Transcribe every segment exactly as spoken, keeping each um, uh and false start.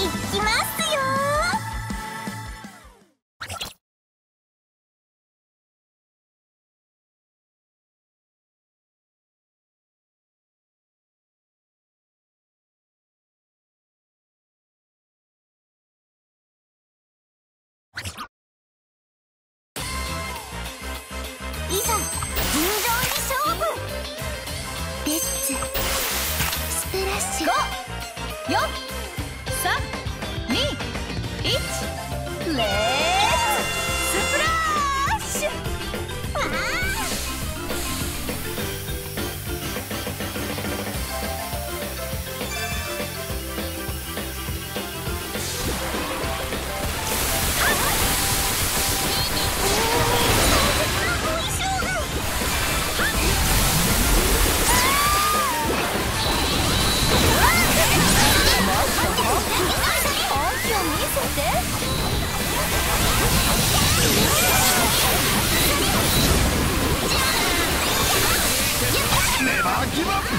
きますよ。いざ尋常に勝負。レッツスプラッシュ。ご、よん、さん、に、いち、レッツスプラッシュ。ああネバーギブアップ。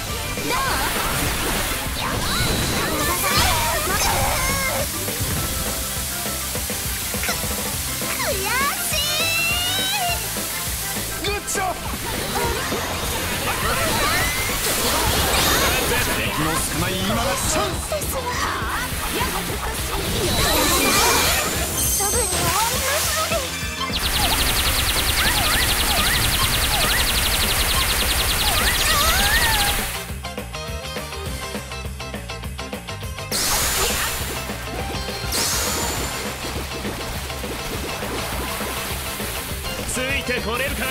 悔しい。 グッジョブ。敵の少ない今がチャンスですわ。処分に終わりますので。 ついてこれるか。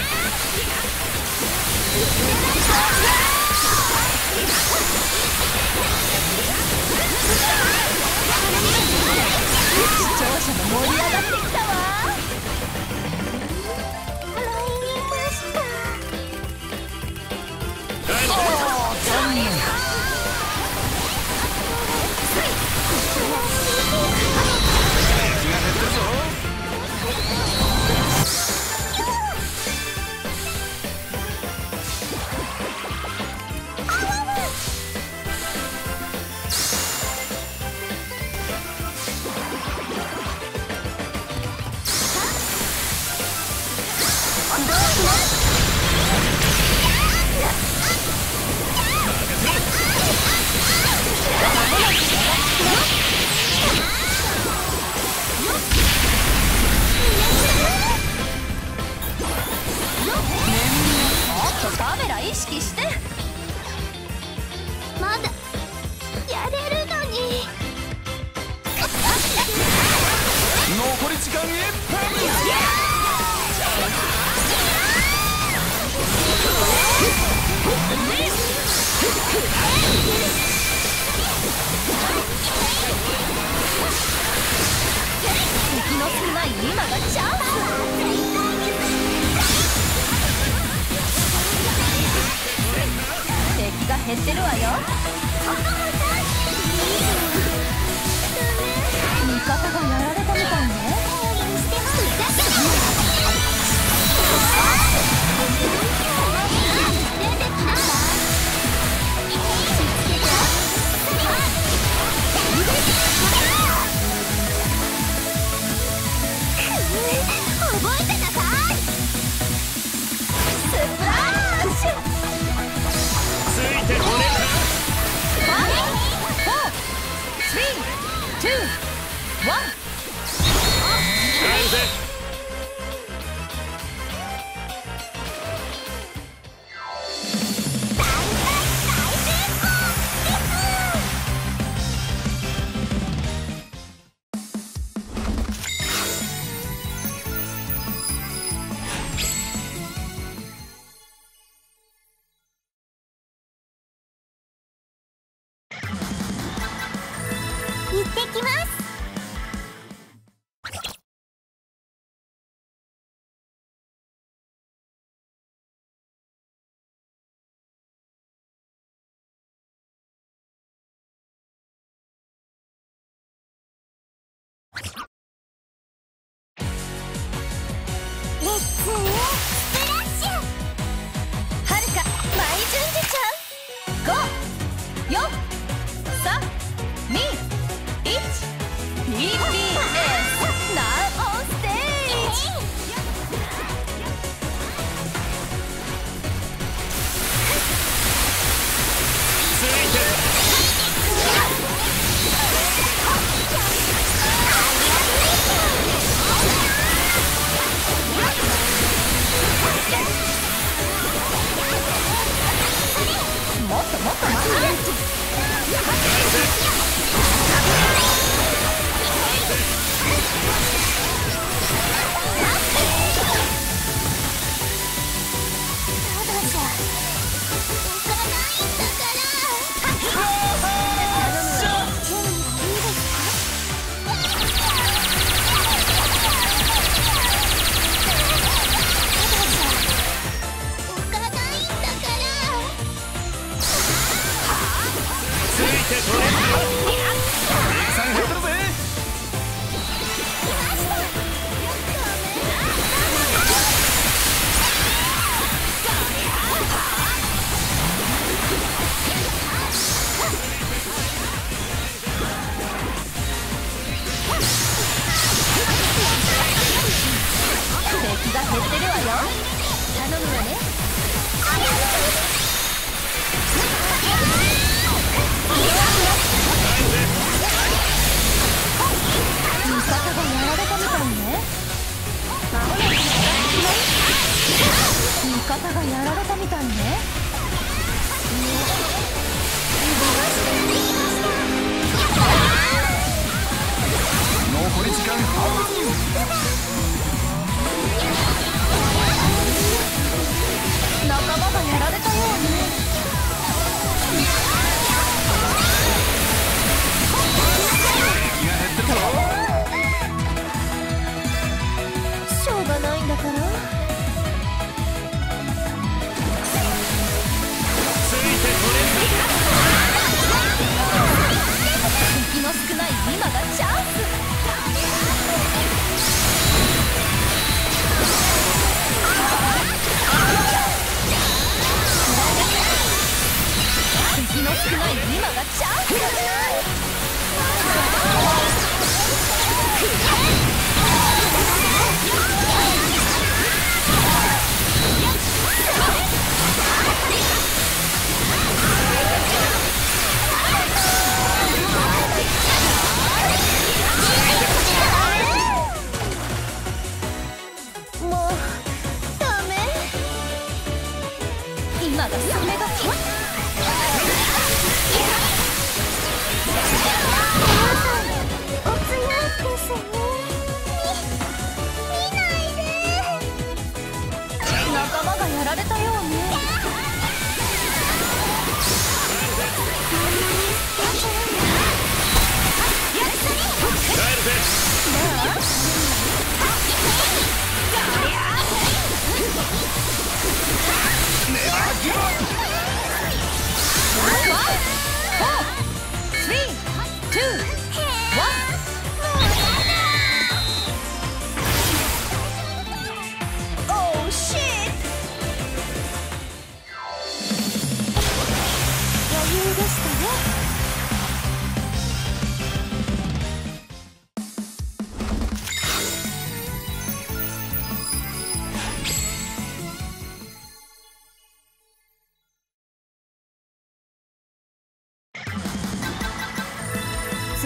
視聴者も盛り上がってきたわ。参りました。 残念。敵が減ってるぞ。 カメラ意識して。まだやれるのに。 残り時間いっぷん。 敵の少ない今がチャンス。敵が減ってるわよ。味方がやられたみたいね。覚えてなさい。スプラッシュ。 ついてこれるか。 行ってきます。レッツスプラッシュ。はるか舞順次ちゃん。ご、よん、さん、に、い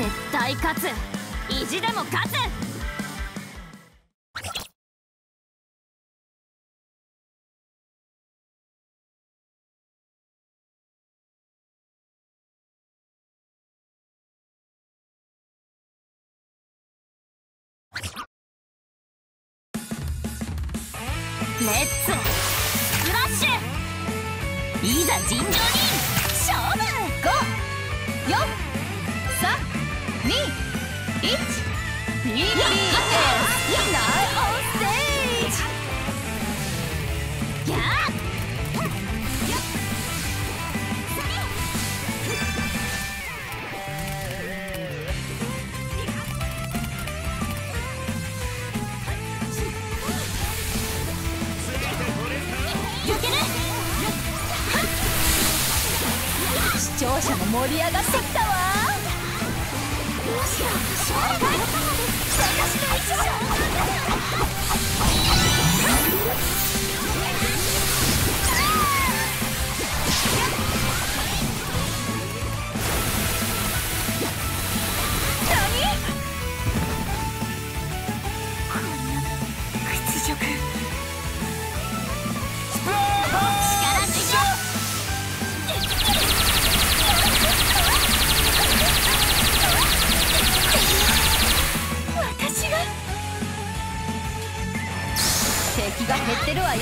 絶対勝つ。意地でも勝つ。レッツスプラッシュ。いざ尋常に勝負。ご、よん、さん、に、いち。 ピービーエス ナイオンステージ。やー視聴者も盛り上がってきたわ。もしや紹介私が一緒。何？こんな屈辱。力強い。敵が減ってるわよ。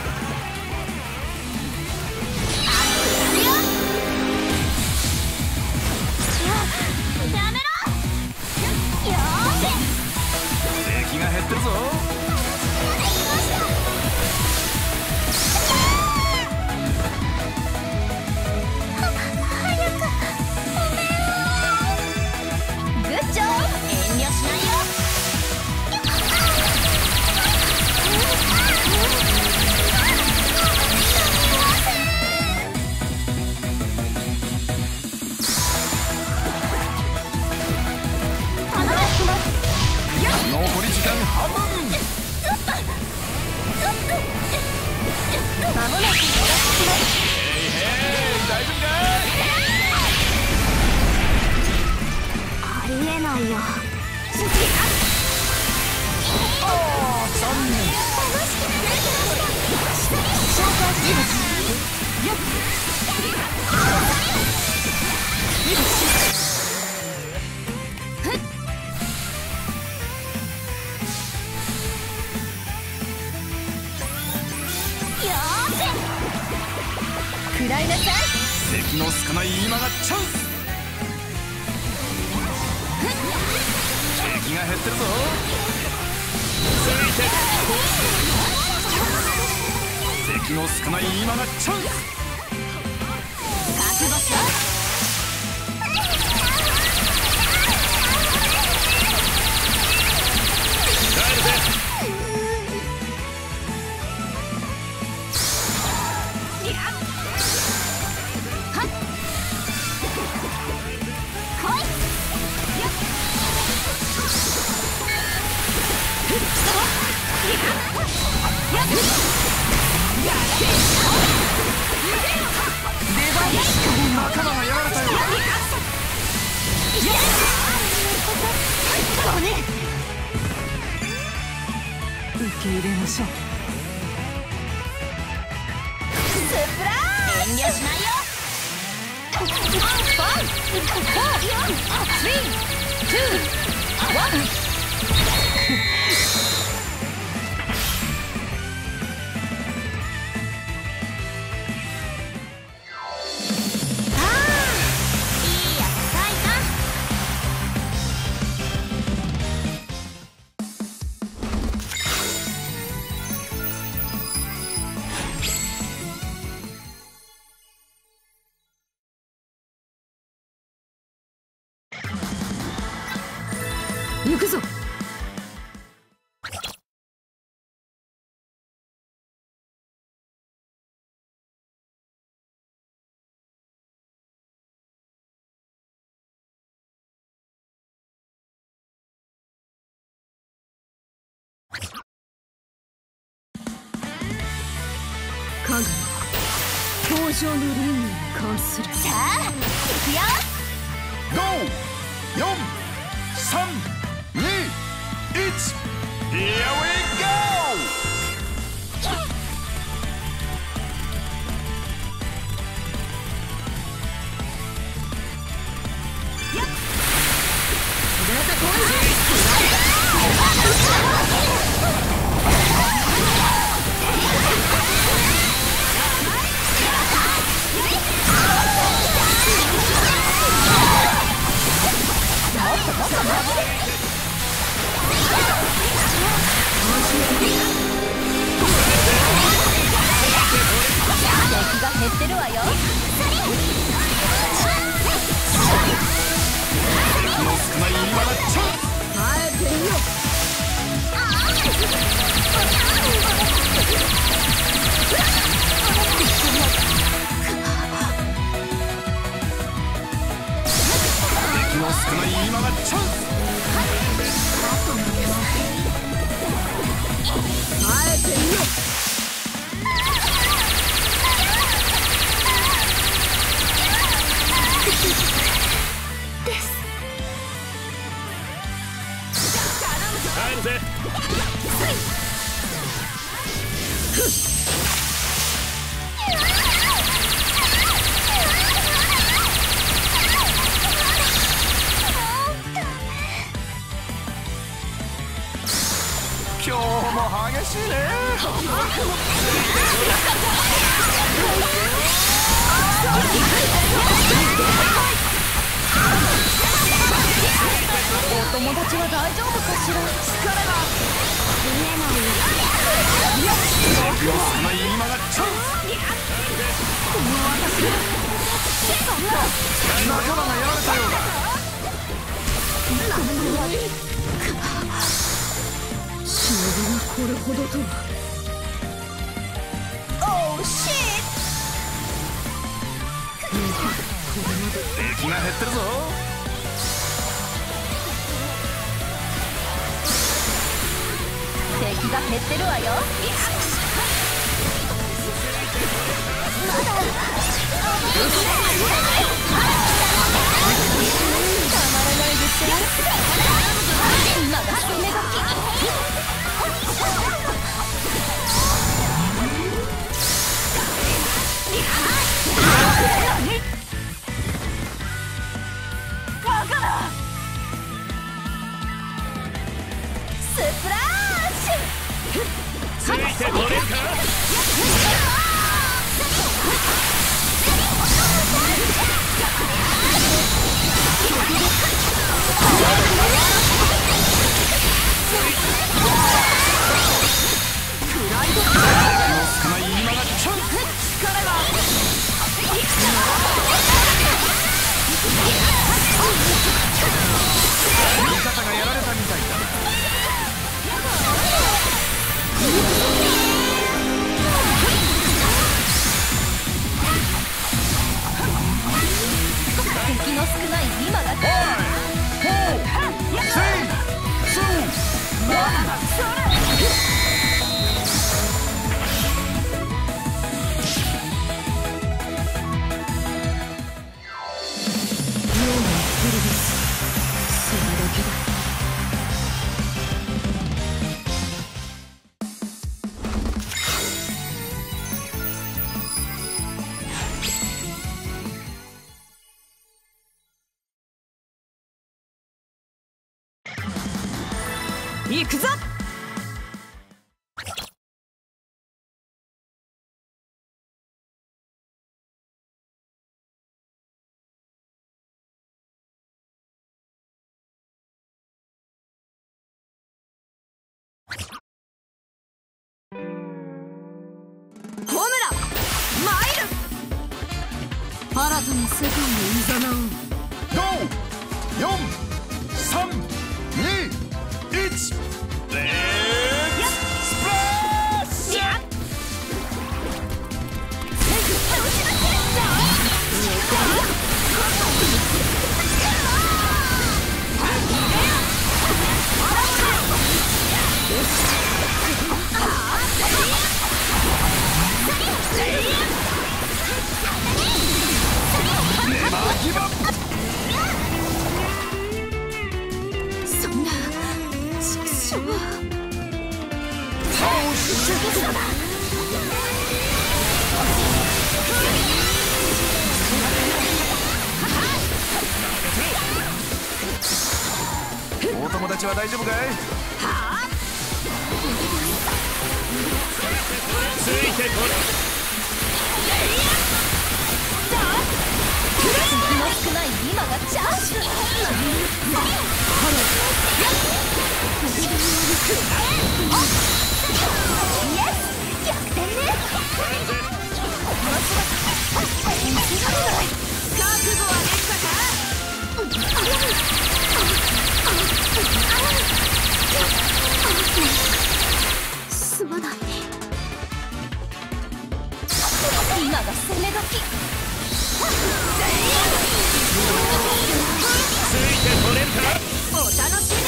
やめろ。よーし。 敵が減ってるぞ。 早くおめを。グッジョブ。遠慮しないよ。 残り時間半分。 間もなくお出しします。 へいへい、大丈夫か？ ありえないよ。 ああ、残念。 楽しくなってきました。紹介します。よっ。食らいなさい。 敵の少ない今がチャンス。敵が減ってるぞ。続いて敵の少ない今がチャンス。 覚悟しろ。 帰るぜ。仲間がやられたよ。受け入れましょう。 スプラッシュ。遠慮しないよ。ファイブ、フォー、スリー、ツー、ワン。行くぞ。影登場の輪廻に関する。さあ行くよ。 ゴー。 よん、さん、に、いち、Here we go! 敵が減ってるわよ。 敵の少ない今がチャンス。 耐えてるよ。 敵の少ない今がチャンス。 耐えてるよ。 帰るぜ。今日も激しいね。 お友達は大丈夫かしら。力が敵の少ない今がチャンス。 この私そんな仲間がやられたようだ。 忍びがこれほどとは。オーシッ敵が減ってるぞ。 敵が減ってるわよ。まだたまらないですよ。今が攻め時。バカだ。スプラッシュ。 ついてこれるか。少ない今がチャンス。 力が味方がやられたみたいだな。 敵の少ない今が行くぞ。ホムラ参る。新たな世界を誘う。 ご、よん、さん、に、いち、レッツスプラッシュ。 こお友達は大丈夫かい？ ついてこれ。 敵の少ない今がチャンス。イエス、逆転ね。見せられない。覚悟はできたか？すまない。今が攻め時。 ついてこれるか？ お楽しみだ。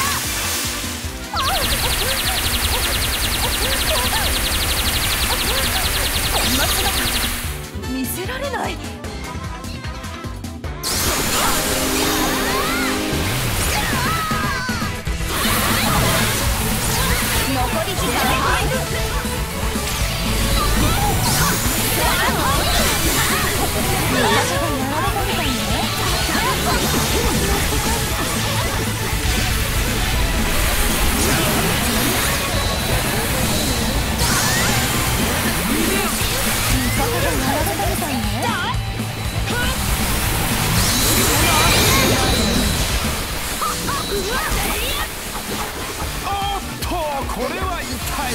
こんな姿見せられない。残り時間はい。 おっと、これは痛い。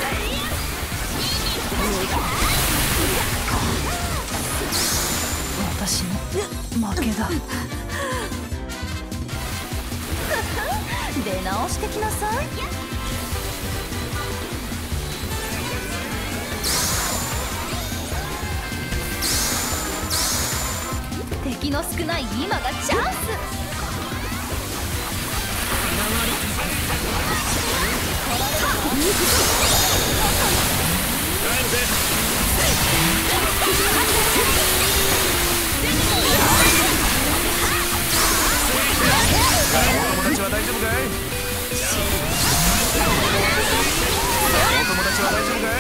私の負けだ。出直してきなさい。敵の少ない今がチャンス。 お友達は大丈夫かい？お友達は大丈夫かい？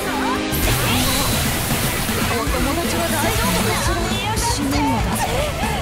お友達は大丈夫かしら？死ぬのだぜ。